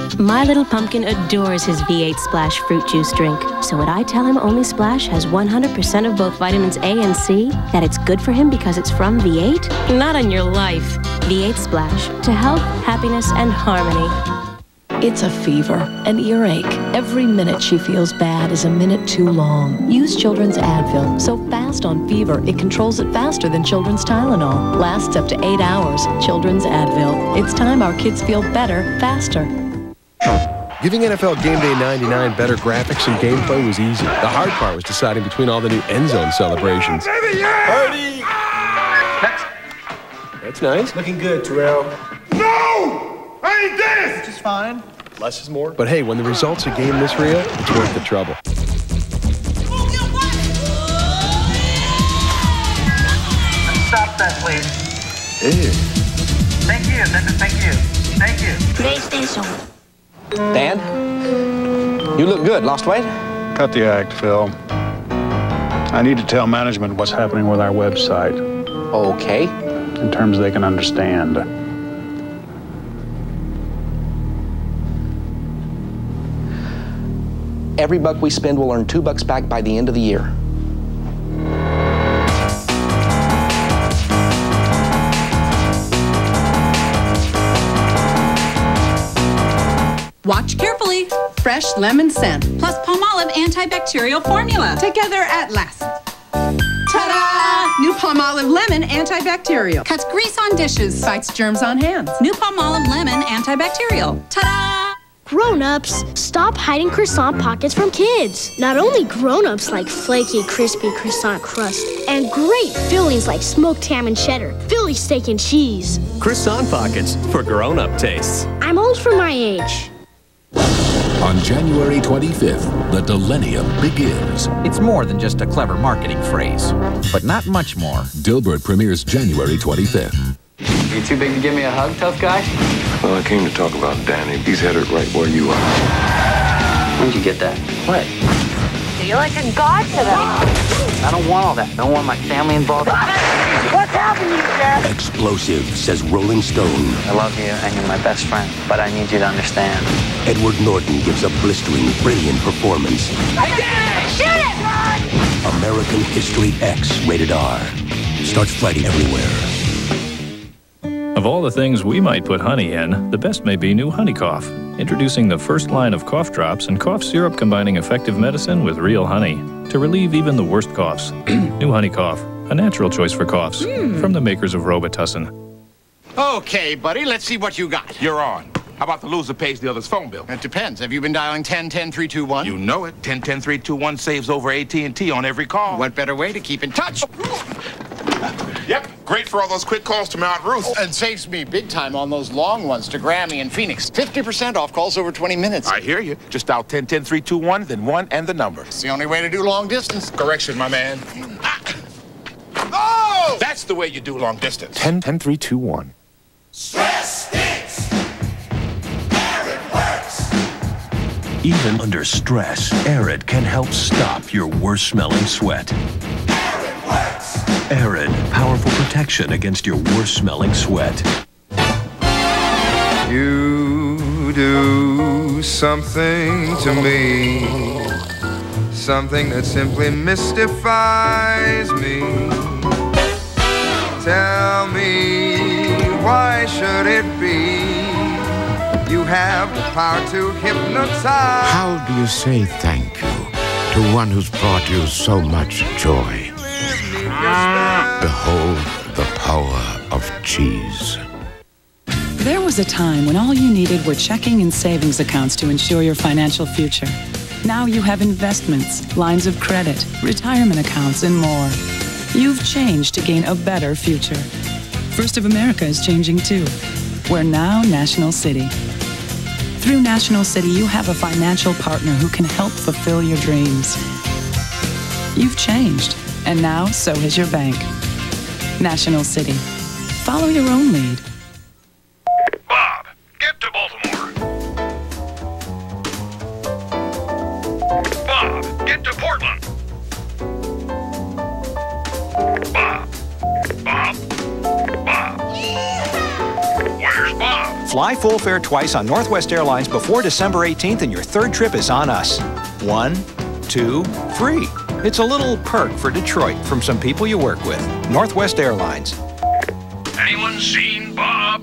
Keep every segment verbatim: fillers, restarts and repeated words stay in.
My little pumpkin adores his V eight Splash fruit juice drink. So would I tell him only Splash has one hundred percent of both vitamins A and C? That it's good for him because it's from V eight? Not on your life. V eight Splash. To health, happiness, and harmony. It's a fever, an earache. Every minute she feels bad is a minute too long. Use Children's Advil. So fast on fever, it controls it faster than Children's Tylenol. Lasts up to eight hours. Children's Advil. It's time our kids feel better, faster. Giving N F L Game Day ninety-nine better graphics and gameplay was easy. The hard part was deciding between all the new end zone celebrations. Party! Next. That's nice. Looking good, Terrell. No! I ain't this! Which is fine. Less is more. But hey, when the results of a game this real, it's worth the trouble. Stop that, please. Ew. Thank you. Thank you. Thank you. PlayStation. Dan, you look good. Lost weight? Cut the act, Phil. I need to tell management what's happening with our website. Okay. In terms they can understand. Every buck we spend will earn two bucks back by the end of the year. Watch carefully. Fresh lemon scent plus Palmolive antibacterial formula. Together at last. Ta-da! New Palmolive Lemon antibacterial. Cuts grease on dishes, fights germs on hands. New Palmolive Lemon antibacterial. Ta-da! Grown-ups, stop hiding croissant pockets from kids. Not only grown-ups like flaky, crispy croissant crust and great fillings like smoked ham and cheddar, Philly steak and cheese. Croissant pockets for grown-up tastes. I'm old for my age. On January twenty-fifth, the Millennium begins. It's more than just a clever marketing phrase, but not much more. Dilbert premieres January twenty-fifth. You too big to give me a hug, tough guy? Well, I came to talk about Danny. He's headed right where you are. Where'd you get that? What? You're like a god to them. I don't want all that. I don't want my family involved. What's happening, Dad? Explosive, says Rolling Stone. I love you and you're my best friend, but I need you to understand. Edward Norton gives a blistering, brilliant performance. I did it! Shoot it! American History X, rated R. Starts Friday everywhere. Of all the things we might put honey in, the best may be new Honey Cough. Introducing the first line of cough drops and cough syrup combining effective medicine with real honey to relieve even the worst coughs. New Honey Cough, a natural choice for coughs mm. from the makers of Robitussin. Okay, buddy, let's see what you got. You're on. How about the loser pays the other's phone bill? It depends. Have you been dialing ten ten three two one? You know it. ten ten three two one saves over A T and T on every call. What better way to keep in touch? Yep, great for all those quick calls to Mount Ruth. Oh, and saves me big time on those long ones to Grammy and Phoenix. fifty percent off calls over twenty minutes. I hear you. Just dial ten ten three two one, then one and the number. It's the only way to do long distance. Correction, my man. Ah. Oh! That's the way you do long distance. ten ten three two one. Stress stinks. Arid works. Even under stress, Arid can help stop your worst-smelling sweat. Arid works. Arid, powerful protection against your worst-smelling sweat. You do something to me, something that simply mystifies me. Tell me, why should it be? You have the power to hypnotize. How do you say thank you to one who's brought you so much joy? Behold the power of cheese. There was a time when all you needed were checking and savings accounts to ensure your financial future. Now you have investments, lines of credit, retirement accounts, and more. You've changed to gain a better future. First of America is changing too. We're now National City. Through National City, you have a financial partner who can help fulfill your dreams. You've changed, and now so has your bank. National City. Follow your own lead. Bob, get to Baltimore. Bob, get to Portland. Bob. Bob. Bob. Where's Bob? Fly full fare twice on Northwest Airlines before December eighteenth and your third trip is on us. One, two, free. It's a little perk for Detroit from some people you work with. Northwest Airlines. Anyone seen Bob?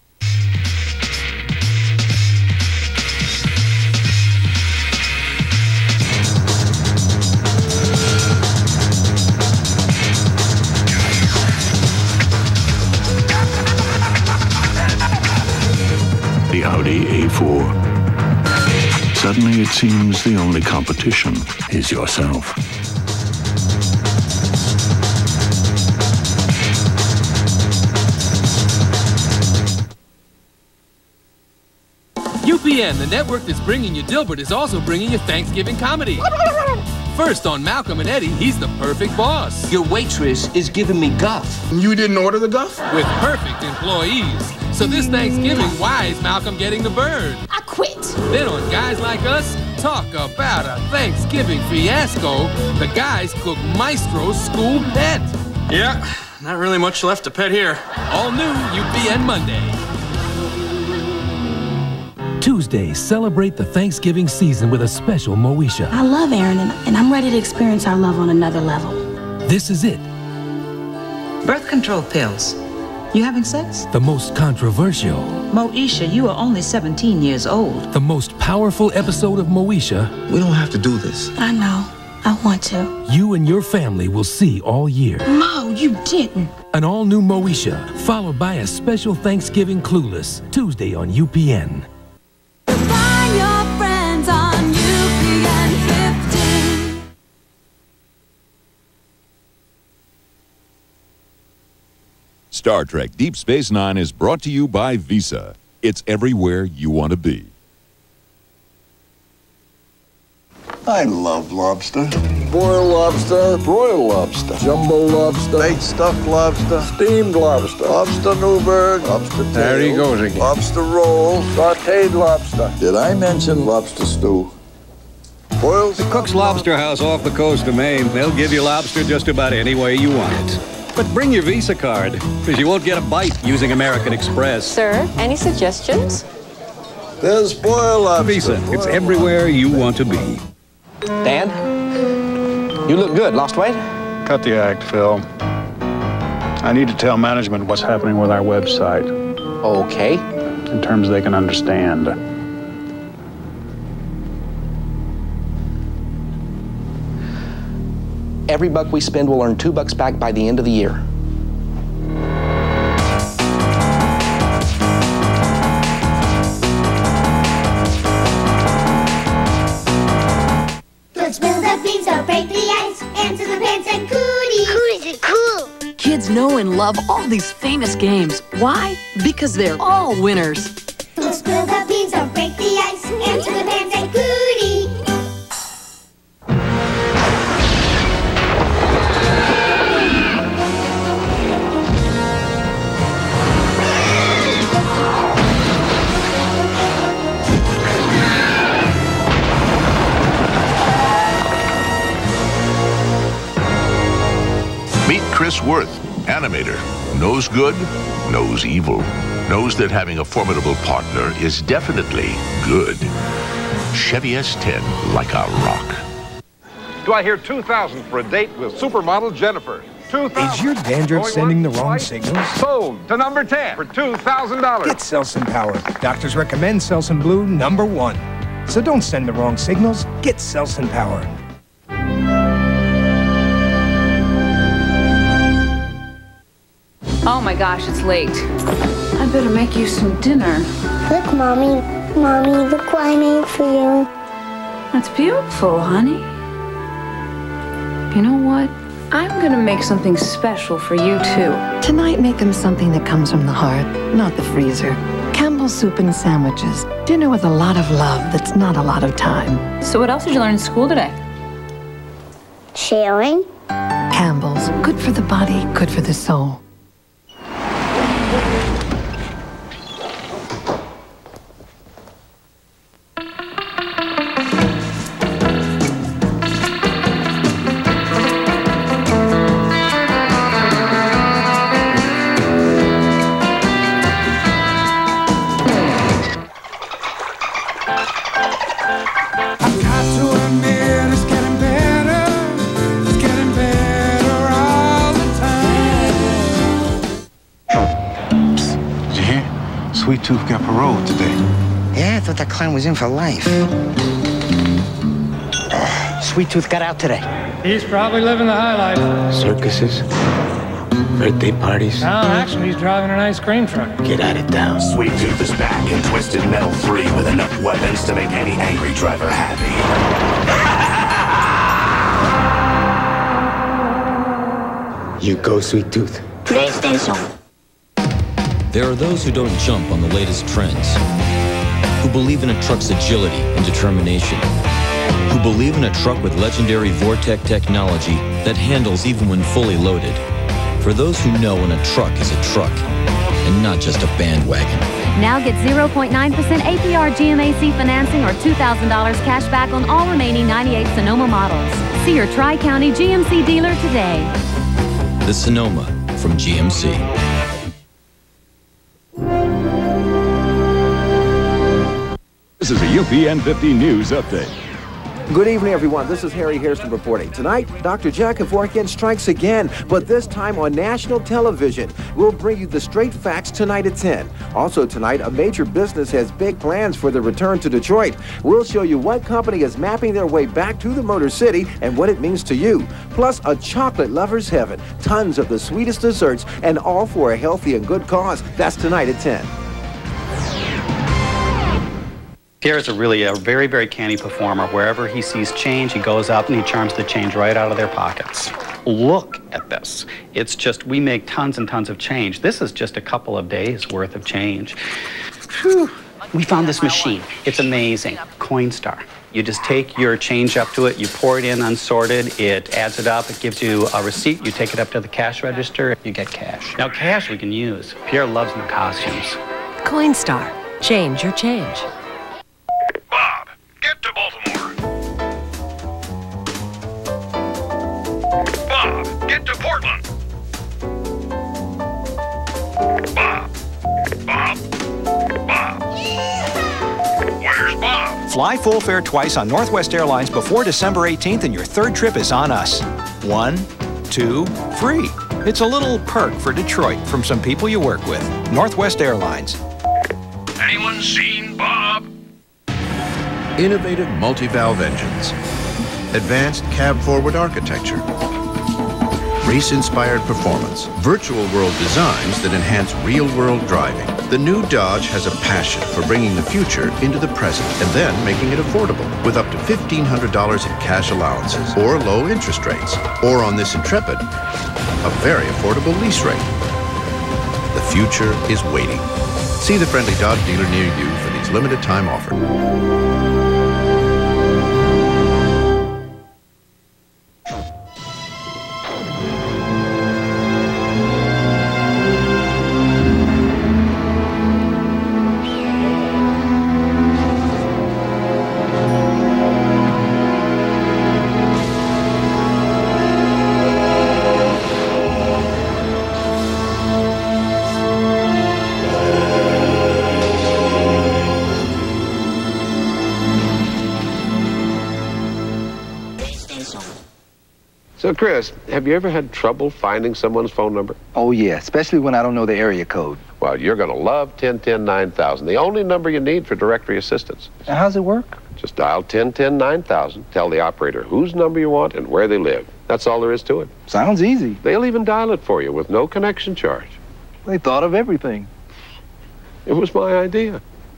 The Audi A four. Suddenly it seems the only competition is yourself. U P N, the network that's bringing you Dilbert, is also bringing you Thanksgiving comedy. First on Malcolm and Eddie, he's the perfect boss. Your waitress is giving me guff. You didn't order the guff? With perfect employees. So this Thanksgiving, why is Malcolm getting the bird? I quit. Then on Guys Like Us, talk about a Thanksgiving fiasco. The guys cook Maestro's school pet. Yeah, not really much left to pet here. All new U P N Monday. Tuesday, celebrate the Thanksgiving season with a special Moesha. I love Aaron, and, and I'm ready to experience our love on another level. This is it. Birth control pills. You having sex? The most controversial. Moesha, you are only seventeen years old. The most powerful episode of Moesha. We don't have to do this. I know. I want to. You and your family will see all year. Mo, you didn't. An all-new Moesha, followed by a special Thanksgiving Clueless, Tuesday on U P N. Find your friends on U P N fifteen. Star Trek Deep Space Nine is brought to you by Visa. It's everywhere you want to be. I love lobster. Boiled lobster, broiled lobster, jumbo lobster, baked stuffed lobster, steamed lobster, lobster Newburgh, lobster tail. There he goes again. Lobster roll, sauteed lobster. Did I mention lobster stew? Boiled. The Cook's Lobster House off the coast of Maine. They'll give you lobster just about any way you want it. But bring your Visa card, because you won't get a bite using American Express. Sir, any suggestions? There's boiled lobster. Visa, it's everywhere you want to be. Dan, you look good. Lost weight? Cut the act, Phil. I need to tell management what's happening with our website. Okay. In terms they can understand. Every buck we spend will earn two bucks back by the end of the year. Let's build up beans, don't break the ice. Answer the pants and cooties. Cooties are cool. Kids know and love all these famous games. Why? Because they're all winners. Let's build up beans, don't break the ice. Answer the pants and cooties. Meet Chris Worth, animator. Knows good, knows evil. Knows that having a formidable partner is definitely good. Chevy S ten, like a rock. Do I hear two thousand for a date with supermodel Jennifer? two thousand. Is your dandruff sending the wrong signals? Sold to number ten for two thousand dollars. Get Selsun Power. Doctors recommend Selsun Blue number one. So don't send the wrong signals. Get Selsun Power. Oh my gosh, it's late. I better make you some dinner. Look, Mommy. Mommy, look what I made for you. That's beautiful, honey. You know what? I'm gonna make something special for you, too. Tonight, make them something that comes from the heart, not the freezer. Campbell's soup and sandwiches. Dinner with a lot of love that's not a lot of time. So what else did you learn in school today? Sharing. Campbell's. Good for the body, good for the soul. I've got to admit it's getting better. It's getting better all the time. Did you hear? Sweet Tooth got parole today. Yeah, I thought that clown was in for life. Oh, Sweet Tooth got out today. He's probably living the high life. Circuses, birthday parties. No, actually, he's driving an ice cream truck. Get out of town. Sweet Tooth is back in Twisted Metal three with enough weapons to make any angry driver happy. You go, Sweet Tooth. PlayStation. There are those who don't jump on the latest trends, who believe in a truck's agility and determination, who believe in a truck with legendary Vortec technology that handles even when fully loaded. For those who know when a truck is a truck and not just a bandwagon. Now get zero point nine percent A P R G M A C financing or two thousand dollars cash back on all remaining ninety-eight Sonoma models. See your Tri-County G M C dealer today. The Sonoma from G M C. This is a U P N fifty News Update. Good evening, everyone. This is Harry Hairston reporting. Tonight, Doctor Jack Kevorkian strikes again, but this time on national television. We'll bring you the straight facts tonight at ten. Also tonight, a major business has big plans for the return to Detroit. We'll show you what company is mapping their way back to the Motor City and what it means to you. Plus, a chocolate lover's heaven, tons of the sweetest desserts, and all for a healthy and good cause. That's tonight at ten. Pierre is a really a very, very canny performer. Wherever he sees change, he goes up and he charms the change right out of their pockets. Look at this. It's just, we make tons and tons of change. This is just a couple of days worth of change. Whew. We found this machine. It's amazing. Coinstar. You just take your change up to it, you pour it in unsorted, it adds it up, it gives you a receipt, you take it up to the cash register, you get cash. Now cash we can use. Pierre loves new costumes. Coinstar. Change your change. Bob, get to Baltimore. Bob, get to Portland. Bob. Bob. Bob. Where's Bob? Fly full fare twice on Northwest Airlines before December eighteenth and your third trip is on us. One, two, free. It's a little perk for Detroit from some people you work with. Northwest Airlines. Anyone seen Bob? Innovative multi-valve engines, advanced cab-forward architecture, race-inspired performance, virtual world designs that enhance real-world driving. The new Dodge has a passion for bringing the future into the present and then making it affordable with up to fifteen hundred dollars in cash allowances or low interest rates. Or on this Intrepid, a very affordable lease rate. The future is waiting. See the friendly Dodge dealer near you for these limited time offers. So, Chris, have you ever had trouble finding someone's phone number? Oh, yeah, especially when I don't know the area code. Well, you're going to love ten ten nine thousand, the only number you need for directory assistance. Now, how's it work? Just dial ten ten nine thousand, tell the operator whose number you want and where they live. That's all there is to it. Sounds easy. They'll even dial it for you with no connection charge. They thought of everything. It was my idea.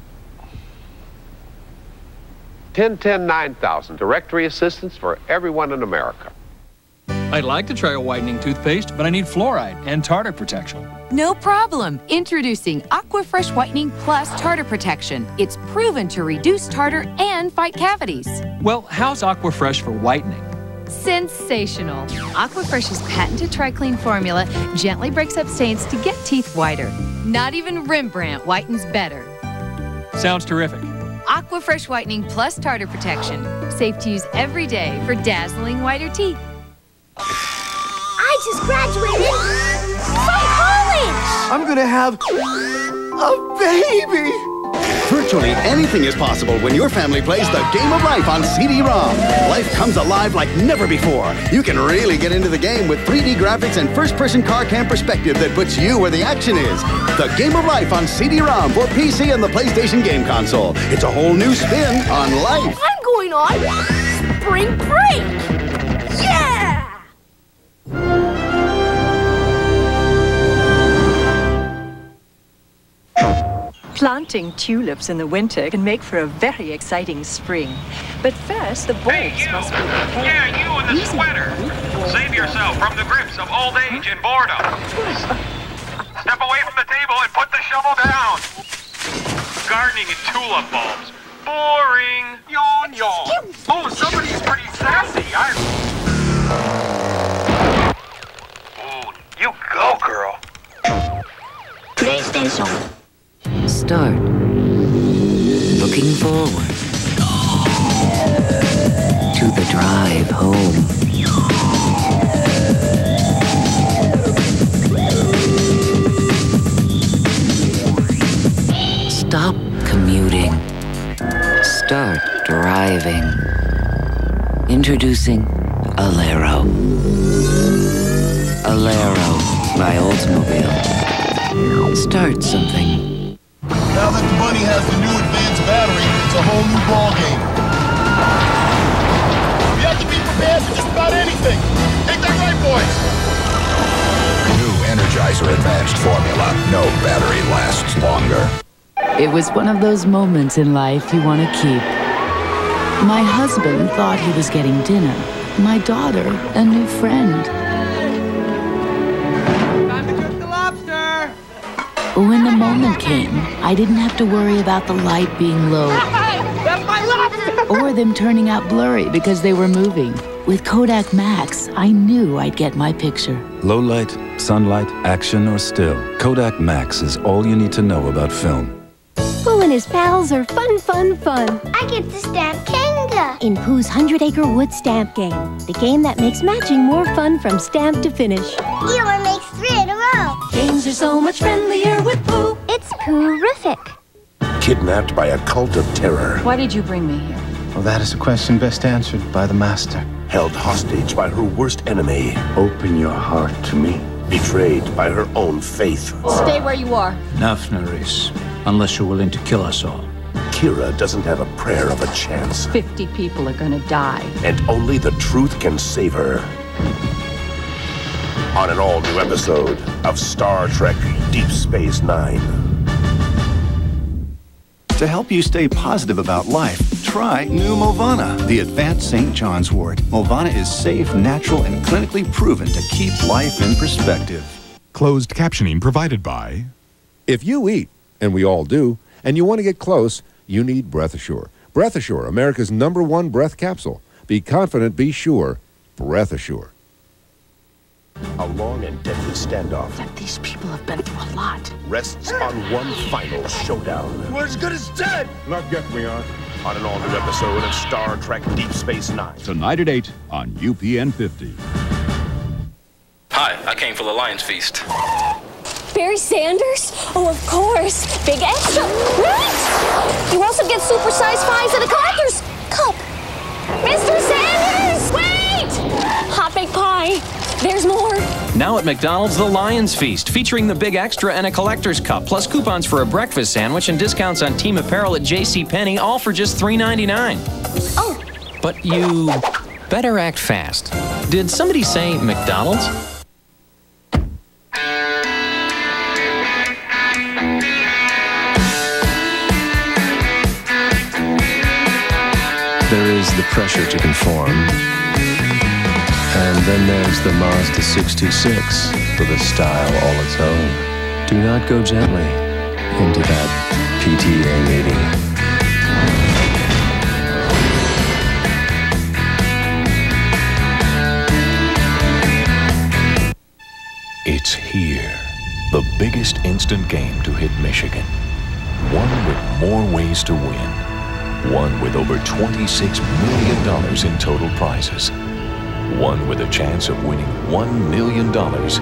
ten ten nine thousand, directory assistance for everyone in America. I'd like to try a whitening toothpaste, but I need fluoride and tartar protection. No problem. Introducing Aquafresh Whitening Plus Tartar Protection. It's proven to reduce tartar and fight cavities. Well, how's Aquafresh for whitening? Sensational. Aquafresh's patented Tri-Clean formula gently breaks up stains to get teeth whiter. Not even Rembrandt whitens better. Sounds terrific. Aquafresh Whitening Plus Tartar Protection. Safe to use every day for dazzling whiter teeth. I just graduated from college! I'm gonna have a baby! Virtually anything is possible when your family plays the game of life on C D ROM. Life comes alive like never before. You can really get into the game with three D graphics and first-person car cam perspective that puts you where the action is. The game of life on C D ROM for P C and the PlayStation game console. It's a whole new spin on life. I'm going on spring break! Yeah! Planting tulips in the winter can make for a very exciting spring. But first, the bulbs must be prepared. Yeah, you in the sweater. Save yourself from the grips of old age and boredom. Step away from the table and put the shovel down. Gardening and tulip bulbs. Boring. Yawn, yawn. Oh, somebody's pretty sassy. I... Ooh, you go, girl. PlayStation. Start looking forward to the drive home. Stop commuting. Start driving. Introducing Alero. Alero by Oldsmobile. Start something. Now that the Bunny has the new advanced battery, it's a whole new ballgame. You have to be prepared for just about anything. Ain't that right, boys? New Energizer Advanced Formula. No battery lasts longer. It was one of those moments in life you want to keep. My husband thought he was getting dinner. My daughter, a new friend. When the moment came, I didn't have to worry about the light being low That's my lobster! or them turning out blurry because they were moving. With Kodak Max, I knew I'd get my picture. Low light, sunlight, action, or still, Kodak Max is all you need to know about film. Pooh and his pals are fun, fun, fun. I get to stamp Kanga In Pooh's Hundred Acre Wood Stamp Game, the game that makes matching more fun from stamp to finish. Eeyore makes three in a row. Games are so much friendlier with Pooh. It's Pooh-rific. Kidnapped by a cult of terror. Why did you bring me here? Well, that is a question best answered by the master. Held hostage by her worst enemy. Open your heart to me. Betrayed by her own faith. Stay where you are. Enough, Nerys. Unless you're willing to kill us all. Kira doesn't have a prayer of a chance. Fifty people are gonna die. And only the truth can save her. On an all-new episode of Star Trek Deep Space Nine. To help you stay positive about life, try new Movana, the advanced Saint John's wort. Movana is safe, natural, and clinically proven to keep life in perspective. Closed captioning provided by... If you eat, and we all do, and you want to get close, you need Breath Assure. Breath Assure, America's number one breath capsule. Be confident, be sure. Breath Assure. A long and deadly standoff These people have been through a lot. rests on one final showdown. We're as good as dead! Not yet, we are. On an all-new episode of Star Trek Deep Space Nine. Tonight at eight on U P N fifty. Hi, I came for the Lion's Feast. Barry Sanders? Oh, of course. Big extra. What? You also get supersized pies at a collector's cup. Mister Sanders! Wait! Hot baked pie. There's more. Now at McDonald's, the Lion's Feast, featuring the Big Extra and a collector's cup, plus coupons for a breakfast sandwich and discounts on team apparel at JCPenney, all for just three ninety-nine. Oh. But you better act fast. Did somebody say McDonald's? There is the pressure to conform. And then there's the Mazda six two six with a style all its own. Do not go gently into that P T A meeting. It's here. The biggest instant game to hit Michigan. One with more ways to win. One with over twenty-six million dollars in total prizes. One with a chance of winning one million dollars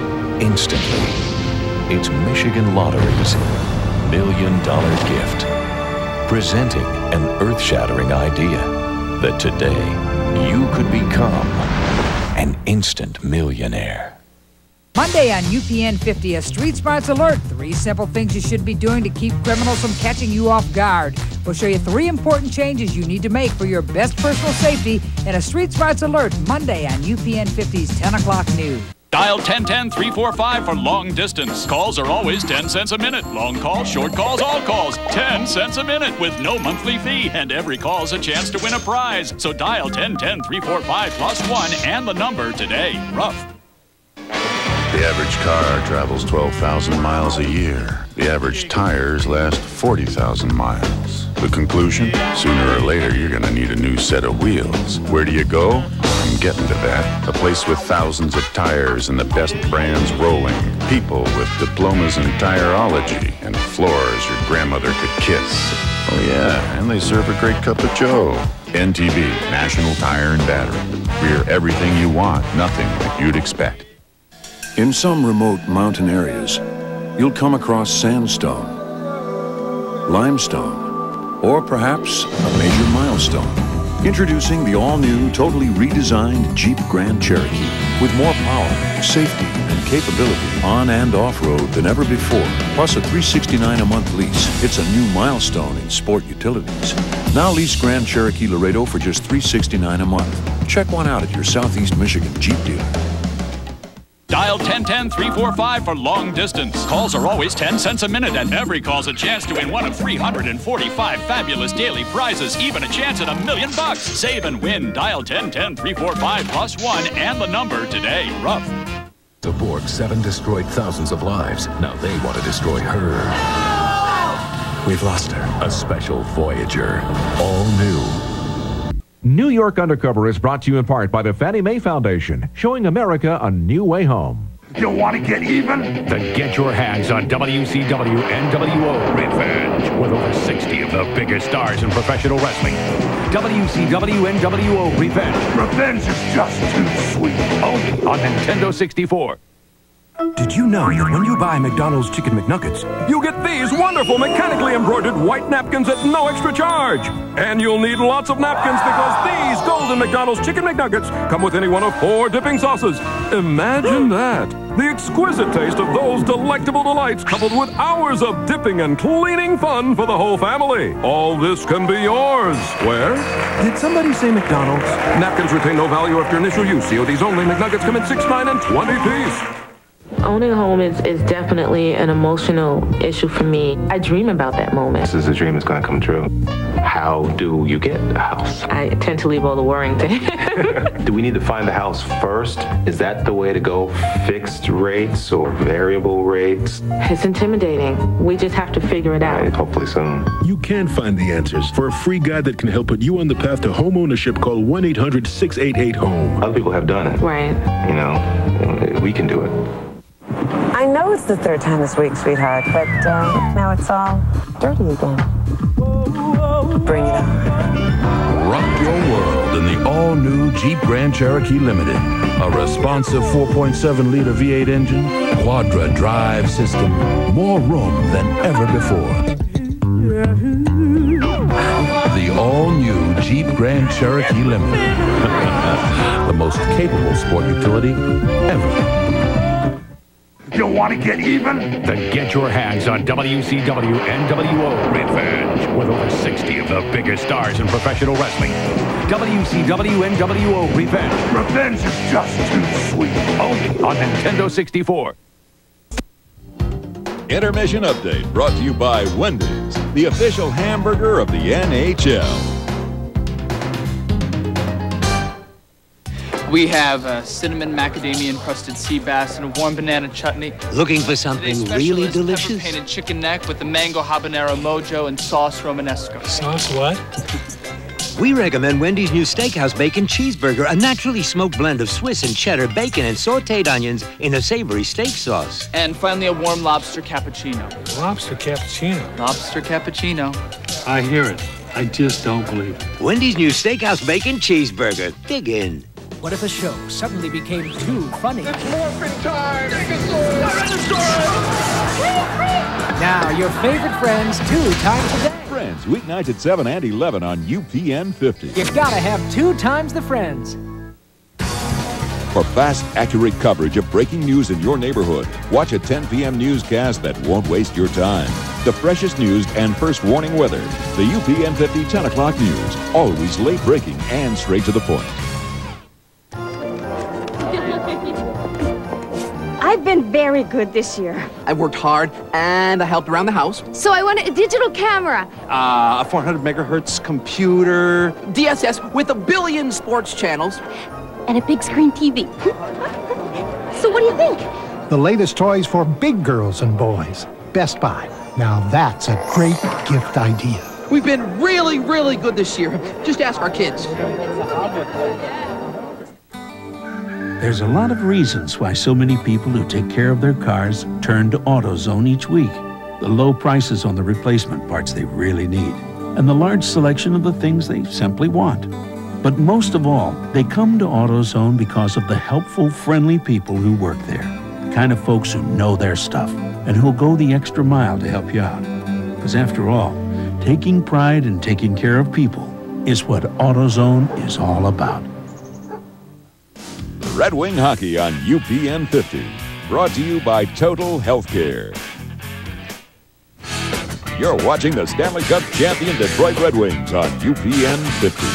instantly. It's Michigan Lottery's Million Dollar Gift. presenting an earth-shattering idea that today you could become an instant millionaire. Monday on U P N fifty, a Street Smarts Alert. Three simple things you should be doing to keep criminals from catching you off guard. We'll show you three important changes you need to make for your best personal safety in a Street Smarts Alert Monday on U P N fifty's ten o'clock news. Dial ten ten three four five for long distance. Calls are always ten cents a minute. Long calls, short calls, all calls. ten cents a minute with no monthly fee. And every call's a chance to win a prize. So dial ten ten three four five plus one and the number today. Rough. The average car travels twelve thousand miles a year. The average tires last forty thousand miles. The conclusion? Sooner or later, you're gonna need a new set of wheels. Where do you go? I'm getting to that. A place with thousands of tires and the best brands rolling. People with diplomas in tireology and floors your grandmother could kiss. Oh yeah, and they serve a great cup of joe. N T B, National Tire and Battery. We're everything you want, nothing like you'd expect. In some remote mountain areas, you'll come across sandstone, limestone, or perhaps a major milestone. Introducing the all-new, totally redesigned Jeep Grand Cherokee with more power, safety, and capability on and off-road than ever before. Plus a three hundred sixty-nine dollars a month lease. It's a new milestone in sport utilities. Now lease Grand Cherokee Laredo for just three hundred sixty-nine dollars a month. Check one out at your Southeast Michigan Jeep dealer. Dial ten ten three four five for long distance. Calls are always ten cents a minute, and every call's a chance to win one of three hundred forty-five fabulous daily prizes, even a chance at a million bucks. Save and win. Dial ten ten three four five plus one and the number today. Rough. The Borg seven destroyed thousands of lives. Now they want to destroy her. We've lost her. A special Voyager. All new. New York Undercover is brought to you in part by the Fannie Mae Foundation, showing America a new way home. You want to get even? Then get your hands on W C W N W O Revenge, with over sixty of the biggest stars in professional wrestling. W C W N W O Revenge. Revenge is just too sweet. Only on Nintendo sixty-four. Did you know that when you buy McDonald's Chicken McNuggets, you get these wonderful mechanically embroidered white napkins at no extra charge? And you'll need lots of napkins because these golden McDonald's Chicken McNuggets come with any one of four dipping sauces. Imagine that. The exquisite taste of those delectable delights coupled with hours of dipping and cleaning fun for the whole family. All this can be yours. Where? Did somebody say McDonald's? Napkins retain no value after initial use. C O Ds only. McNuggets come in six, nine, and twenty piece. Owning a home is, is definitely an emotional issue for me. I dream about that moment. This is a dream that's going to come true. How do you get a house? I tend to leave all the worrying to him. Do we need to find the house first? Is that the way to go? Fixed rates or variable rates? It's intimidating. We just have to figure it out. Right, hopefully soon. You can find the answers for a free guide that can help put you on the path to home ownership. Call one eight hundred six eight eight home. Other people have done it. Right. You know, we can do it. I know it's the third time this week, sweetheart, but uh, now it's all dirty again. Bring it on. Rock your world in the all-new Jeep Grand Cherokee Limited. A responsive four point seven liter V eight engine, quadra drive system, more room than ever before. The all-new Jeep Grand Cherokee Limited. The most capable sport utility ever. You want to get even? Then get your hands on W C W N W O Revenge, with over sixty of the biggest stars in professional wrestling. W C W N W O Revenge. Revenge is just too sweet. Only on Nintendo sixty-four. Intermission update brought to you by Wendy's, the official hamburger of the N H L. We have a cinnamon macadamia encrusted sea bass and a warm banana chutney. Looking for something really delicious? Pepper painted chicken neck with the mango habanero mojo and sauce romanesco. Sauce what? We recommend Wendy's new Steakhouse Bacon Cheeseburger, a naturally smoked blend of Swiss and cheddar bacon and sauteed onions in a savory steak sauce. And finally, a warm lobster cappuccino. Lobster cappuccino? Lobster cappuccino. I hear it. I just don't believe it. Wendy's new Steakhouse Bacon Cheeseburger. Dig in. What if a show suddenly became too funny? It's morphin' time! Dinosaurs! Now, your favorite friends two times a day. Friends, weeknights at seven and eleven on U P N fifty. You gotta have two times the Friends. For fast, accurate coverage of breaking news in your neighborhood, watch a ten p m newscast that won't waste your time. The freshest news and first warning weather. The U P N fifty ten o'clock news. Always late breaking and straight to the point. I've been very good this year. I worked hard and I helped around the house. So I want a digital camera. Uh, a four hundred megahertz computer. D S S with a billion sports channels. And a big screen T V. So what do you think? The latest toys for big girls and boys. Best Buy. Now that's a great gift idea. We've been really, really good this year. Just ask our kids. There's a lot of reasons why so many people who take care of their cars turn to AutoZone each week. The low prices on the replacement parts they really need, and the large selection of the things they simply want. But most of all, they come to AutoZone because of the helpful, friendly people who work there. The kind of folks who know their stuff and who'll go the extra mile to help you out. Because after all, taking pride in taking care of people is what AutoZone is all about. Red Wing Hockey on U P N fifty. Brought to you by Total Healthcare. You're watching the Stanley Cup champion Detroit Red Wings on U P N fifty.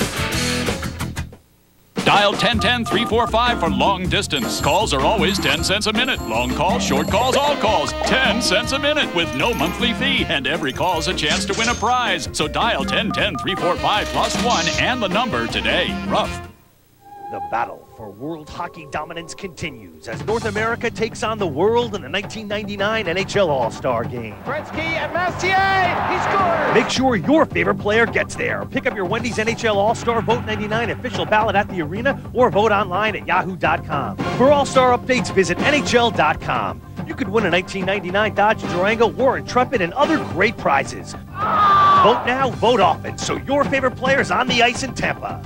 Dial ten ten three four five for long distance. Calls are always ten cents a minute. Long calls, short calls, all calls. ten cents a minute with no monthly fee. And every call's a chance to win a prize. So dial ten ten three four five plus one and the number today. Rough. The battle for world hockey dominance continues as North America takes on the world in the nineteen ninety-nine N H L All-Star Game. Gretzky and Messier, he scores! Make sure your favorite player gets there. Pick up your Wendy's N H L All-Star Vote ninety-nine official ballot at the arena or vote online at yahoo dot com. For All-Star updates, visit N H L dot com. You could win a nineteen ninety-nine Dodge Durango or Intrepid and other great prizes. Vote now, vote often, so your favorite player's on the ice in Tampa.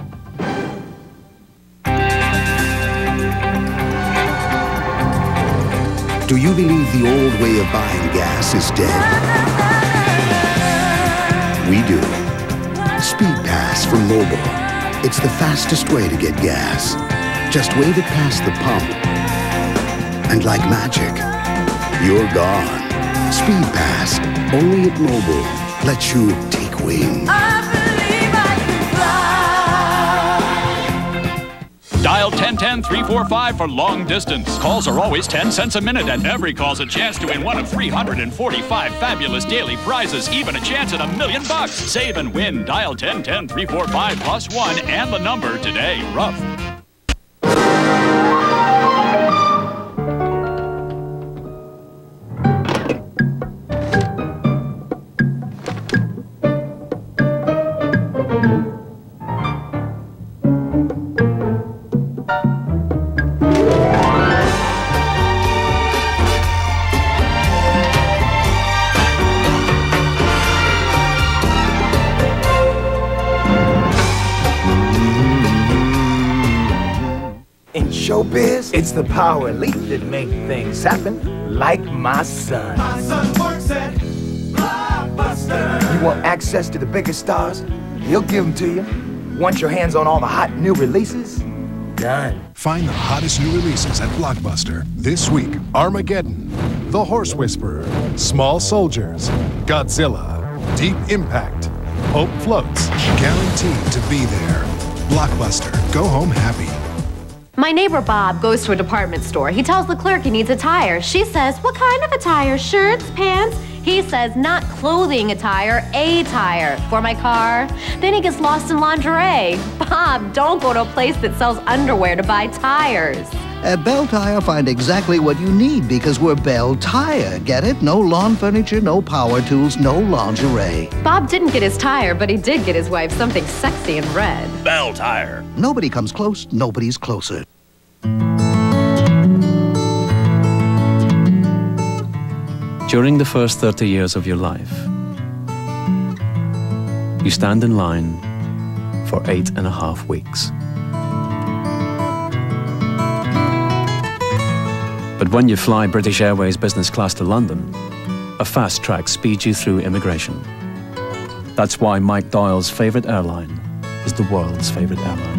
Do you believe the old way of buying gas is dead? We do. Speed Pass from Mobil. It's the fastest way to get gas. Just wave it past the pump. And like magic, you're gone. Speed Pass, only at Mobil, lets you take wing. Dial ten ten three four five for long distance. Calls are always ten cents a minute, and every call's a chance to win one of three hundred forty-five fabulous daily prizes, even a chance at a million bucks. Save and win. Dial ten ten three four five plus one and the number today. Rough. Showbiz, it's the power elite that make things happen, like my son. My son works at Blockbuster. You want access to the biggest stars? He'll give them to you. Want your hands on all the hot new releases? Done. Find the hottest new releases at Blockbuster. This week, Armageddon, The Horse Whisperer, Small Soldiers, Godzilla, Deep Impact, Hope Floats, guaranteed to be there. Blockbuster, go home happy. My neighbor Bob goes to a department store. He tells the clerk he needs a tire. She says, what kind of a tire? Shirts, pants? He says, not clothing attire, a tire for my car. Then he gets lost in lingerie. Bob, don't go to a place that sells underwear to buy tires. At Bell Tire, find exactly what you need because we're Bell Tire. Get it? No lawn furniture, no power tools, no lingerie. Bob didn't get his tire, but he did get his wife something sexy in red. Bell Tire. Nobody comes close, nobody's closer. During the first thirty years of your life, you stand in line for eight and a half weeks. But when you fly British Airways business class to London, a fast track speeds you through immigration. That's why Mike Doyle's favorite airline is the world's favorite airline.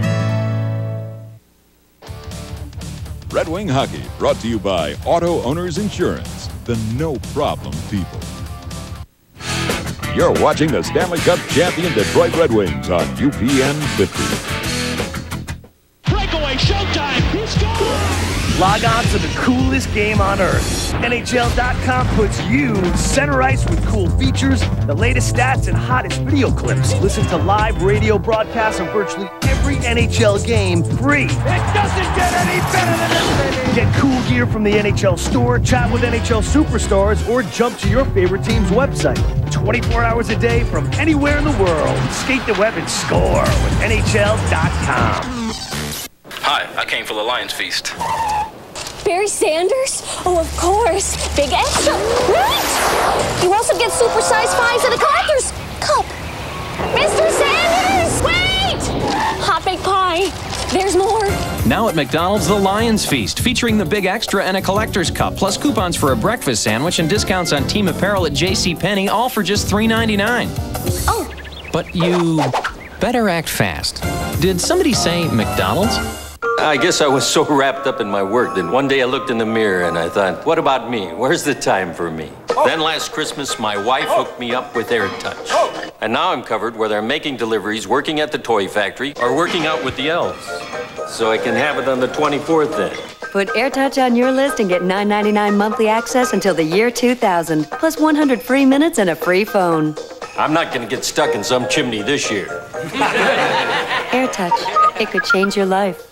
Red Wing Hockey, brought to you by Auto Owners Insurance, the no-problem people. You're watching the Stanley Cup champion Detroit Red Wings on U P N fifty. Breakaway, showtime, he scores! Log on to the coolest game on earth. N H L dot com puts you center ice with cool features, the latest stats, and hottest video clips. Listen to live radio broadcasts of virtually every N H L game free. It doesn't get any better than this, baby! Get cool gear from the N H L store, chat with N H L superstars, or jump to your favorite team's website. twenty-four hours a day from anywhere in the world. Skate the web and score with N H L dot com. Hi, I came for the Lions Feast. Barry Sanders? Oh, of course. Big extra. What? You also get supersized fives at a collector's cup. Mister Sanders! Wait! Hot Bake Pie. There's more. Now at McDonald's, the Lions Feast, featuring the Big Extra and a collector's cup, plus coupons for a breakfast sandwich and discounts on team apparel at JCPenney, all for just three ninety-nine. Oh. But you better act fast. Did somebody say McDonald's? I guess I was so wrapped up in my work that one day I looked in the mirror and I thought, what about me? Where's the time for me? Oh. Then last Christmas, my wife oh. hooked me up with AirTouch. Oh. And now I'm covered whether I'm making deliveries, working at the toy factory, or working out with the elves. So I can have it on the twenty-fourth then. Put AirTouch on your list and get nine ninety-nine monthly access until the year two thousand, plus one hundred free minutes and a free phone. I'm not going to get stuck in some chimney this year. AirTouch, it could change your life.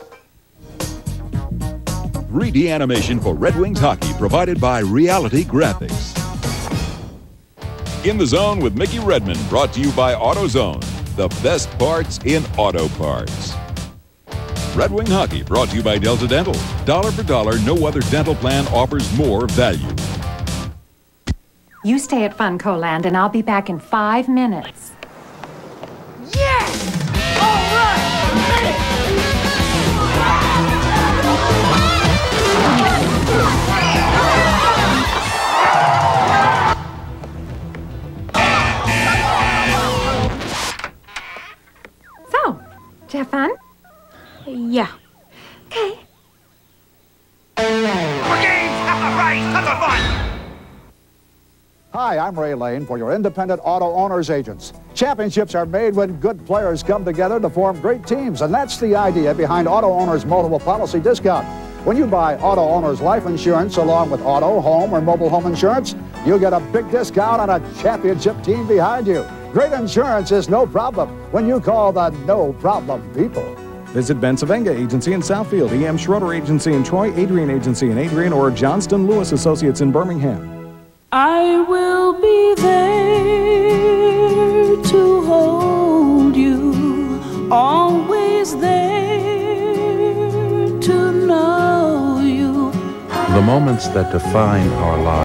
three D animation for Red Wings hockey provided by Reality Graphics. In the Zone with Mickey Redmond, brought to you by AutoZone, the best parts in auto parts. Red Wing Hockey, brought to you by Delta Dental. Dollar for dollar, no other dental plan offers more value. You stay at Funcoland and I'll be back in five minutes. Yes! All right! So, did you have fun? Yeah. Okay. More games! Right! Tons of fun! Hi, I'm Ray Lane for your independent auto owners agents. Championships are made when good players come together to form great teams, and that's the idea behind Auto Owners Multiple Policy Discount. When you buy Auto Owners Life Insurance along with auto, home, or mobile home insurance, you get a big discount on a championship team behind you. Great insurance is no problem when you call the no problem people. Visit Ben Savenga Agency in Southfield, E M Schroeder Agency in Troy, Adrian Agency in Adrian, or Johnston Lewis Associates in Birmingham. I will be there to hold you, always there to know you. The moments that define our lives